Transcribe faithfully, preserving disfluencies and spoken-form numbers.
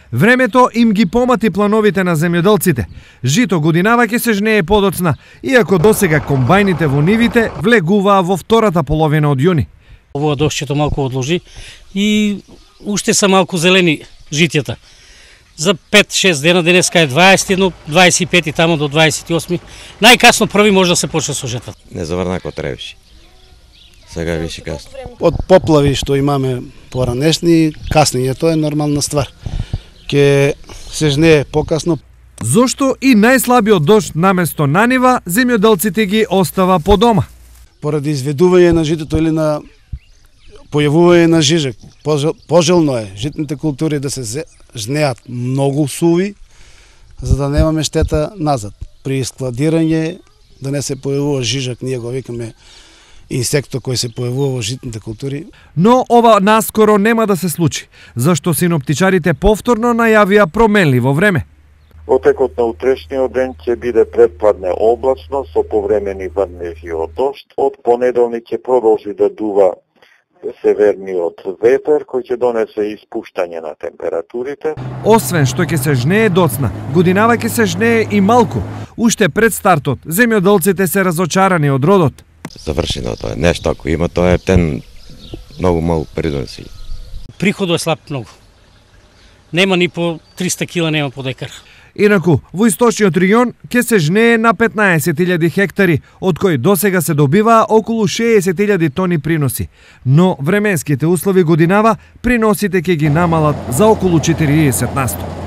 Времето им ги помати плановите на земјоделците. Жито годинава ќе се жнее подоцна, иако досега комбајните во нивите влегуваа во втората половина од јуни. Ова дошчето малку одложи и уште са малку зелени житјата. За пет-шест дена, денеска е дваесет и едно, дваесет и пет и тамо до дваесет и осми. Најкасно први може да се почне со жетата. Не заврна како требаше. Сега е више касно. Од поплави што имаме поранешни, каснењето е нормална ствар. Ке се жнее покасно. Зошто и најслабиот дожд наместо на нива, земјоделците ги остава по дома? Поради изведување на житото или на појавување на жижак. Пожелно е житните култури да се жнеат многу суви, за да немаме штета назад. При складирање да не се појавува жижак, ние го викаме инсекто кој се појавува во житните култури. Но ова наскоро нема да се случи, зашто синоптичарите повторно најавија променливо време. Во текот на утрешниот ден ќе биде предпладне облачно со повремени врнежи од дожд. Од понеделник ќе продолжи да дува северниот ветер кој ќе донесе испуштање на температурите. Освен што ќе се жнее доцна, годинава ќе се жнее и малку. Уште пред стартот, земјоделците се разочарани од родот. Завршено тоа е. Нешто ако има, тоа е тен многу малку придонеси. Приходот е слаб многу. Нема ни по триста кила, нема по декар. Инаку, во источниот регион ќе се жнее на петнаесет илјади хектари, од кои досега се добиваа околу шеесет илјади тони приноси. Но временските услови годинава приносите ќе ги намалат за околу четириесет на сто.